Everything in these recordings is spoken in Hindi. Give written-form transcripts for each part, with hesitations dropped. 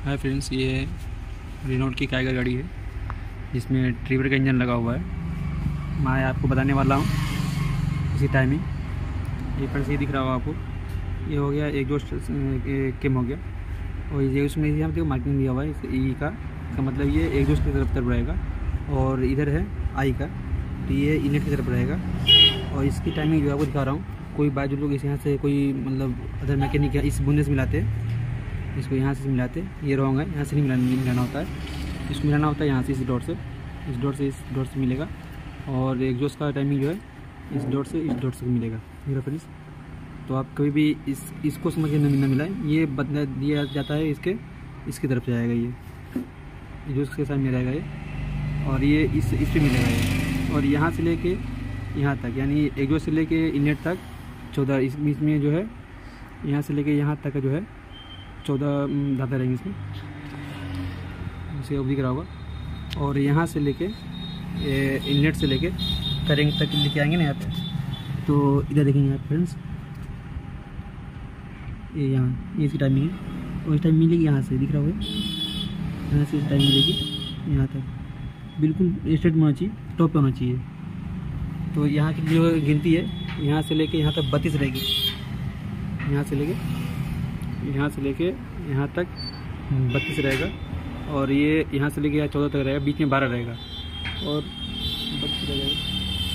हाय फ्रेंड्स, ये रेनॉल्ट की काइगर गाड़ी है जिसमें ट्रिबर का इंजन लगा हुआ है। मैं आपको बताने वाला हूँ इसी टाइमिंग। ये फ्रेंड्स ये दिख रहा होगा आपको, ये हो गया एग्जॉस्ट किम हो गया, और ये उसमें यहाँ पे मार्किंग दिया हुआ है ई का मतलब ये एग्जॉस्ट की तरफ रहेगा, और इधर है आई का, तो ये इनलेट की तरफ रहेगा। और इसकी टाइमिंग जो है आपको दिखा रहा हूँ। कोई बात जो लोग इस यहाँ से कोई मतलब अदर मैकेनिक इस बुंदे से मिलाते हैं, इसको यहाँ से मिलाते हैं, ये रॉन्ग है, यहाँ से नहीं मिलाना होता है, इसको मिलाना होता है यहाँ से, इस डॉट से मिलेगा। और एग्जॉस्ट का टाइमिंग जो है इस डॉट से मिलेगा मेरा फ्रेंड्स। तो आप कभी भी इसको समझ के न मिलाएं, ये बदला दिया जाता है इसकी तरफ से आएगा, ये एग्जॉस्ट के साथ में रहेगा ये, और ये इस पर मिलेगा ये। और यहाँ से लेके यहाँ तक, यानी एग्जॉस्ट से लेके इनलेट तक 14, इसमें जो है यहाँ से लेके यहाँ तक का जो है 14 दांते रहेंगे इसमें, इसे अब दिख रहा होगा। और यहाँ से लेके इनलेट से लेके करेंग तक लेके आएंगे ना यहाँ पे, तो इधर देखेंगे आप फ्रेंड्स, ये यहाँ ये इसकी टाइमिंग है, और इस टाइम मिलेगी यहाँ से, दिख रहा होगा, यहाँ से इस टाइम मिलेगी यहाँ तक, बिल्कुल स्ट्रेट में होना चाहिए, टॉप पे होना चाहिए। तो यहाँ की जो गिनती है यहाँ से लेके यहाँ तक 32 रहेगी, यहाँ से लेके यहाँ तक 32 रहेगा, और ये यहाँ से लेके यहाँ 14 तक रहेगा, बीच में 12 रहेगा, और 32 रहेगा।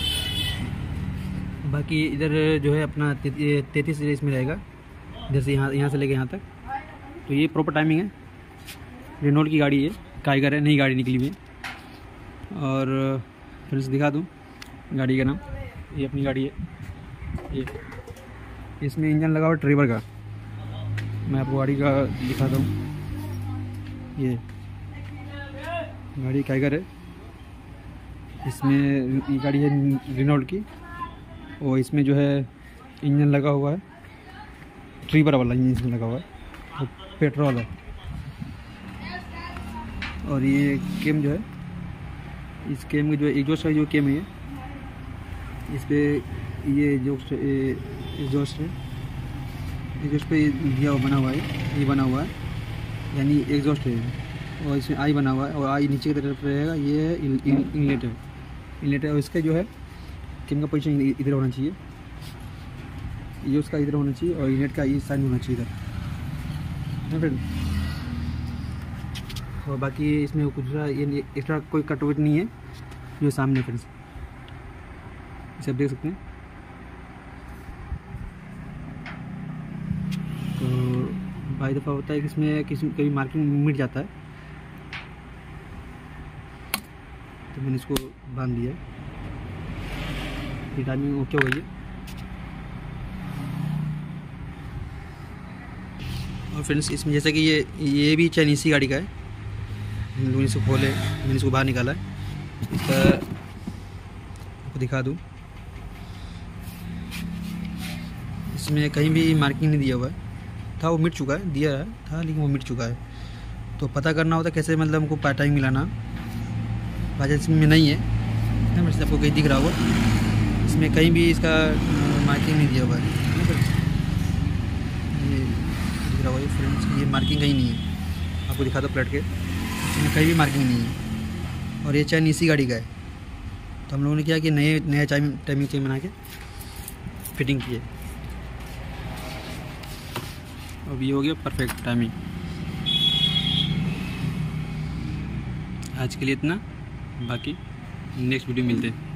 बाकी इधर जो है अपना 33 इसमें रहेगा, इधर से यहाँ से लेके यहाँ तक। तो ये प्रॉपर टाइमिंग है। रेनॉल्ट की गाड़ी है, काइगर है, नई गाड़ी निकली हुई है। और फिर से दिखा दूँ गाड़ी का नाम, ये अपनी गाड़ी है, ये इसमें इंजन लगा हुआ ट्रिबर का, मैं आपको गाड़ी का दिखाता हूँ। ये गाड़ी काइगर है, इसमें ये गाड़ी है रेनॉल्ट की, और इसमें जो है इंजन लगा हुआ है ट्रिबर वाला इंजन इसमें लगा हुआ है, और पेट्रोल है। और ये केम जो है, इस केम की जो एग्जॉस्ट है, जो केम है इस पर ये एग्जॉस्ट है, एग्जॉस्ट पे दिया हुआ बना हुआ है, ये बना हुआ है, यानी एग्जॉस्ट है, और इसमें आई बना हुआ है, और आई नीचे की तरफ रहेगा, ये है इनलेट है। और इसका जो है केम का पोजीशन इधर होना चाहिए, ये उसका इधर होना चाहिए, और इनलेट का इस साइड होना चाहिए इधर फ्रेंड। और बाकी इसमें कुछ ये एक्स्ट्रा कोई कटवट नहीं है, जो सामने फ्रेंड्स इसे आप देख सकते हैं। तो बाई दफ़ा होता है कि इसमें कभी मार्किंग मिट जाता है, तो मैंने इसको बांध दिया है, ये टाइमिंग ओके हो गई है। और फ्रेंड्स इसमें जैसे कि ये भी चाइनीज़ गाड़ी का है, हम लोग इसको खोले, मैंने इसको बाहर निकाला है, इसका आपको दिखा दूँ। इसमें कहीं भी मार्किंग नहीं दिया हुआ है, था वो मिट चुका है, दिया था लेकिन वो मिट चुका है। तो पता करना होता कैसे, मतलब हमको पार्ट टाइम मिलाना, वजह इसमें नहीं है, आपको कहीं दिख रहा होगा, इसमें कहीं भी इसका मार्किंग नहीं दिया हुआ है, ये दिख रहा होगा फ्रेंड्स, ये मार्किंग कहीं नहीं है, आपको दिखा दो प्लेट के, इसमें कहीं भी मार्किंग नहीं है। और ये चैन इसी गाड़ी का है, तो हम लोगों ने किया कि नया टाइमिंग चेन बना के फिटिंग की है। अब ये हो गया परफेक्ट टाइमिंग। आज के लिए इतना, बाकी नेक्स्ट वीडियो मिलते हैं।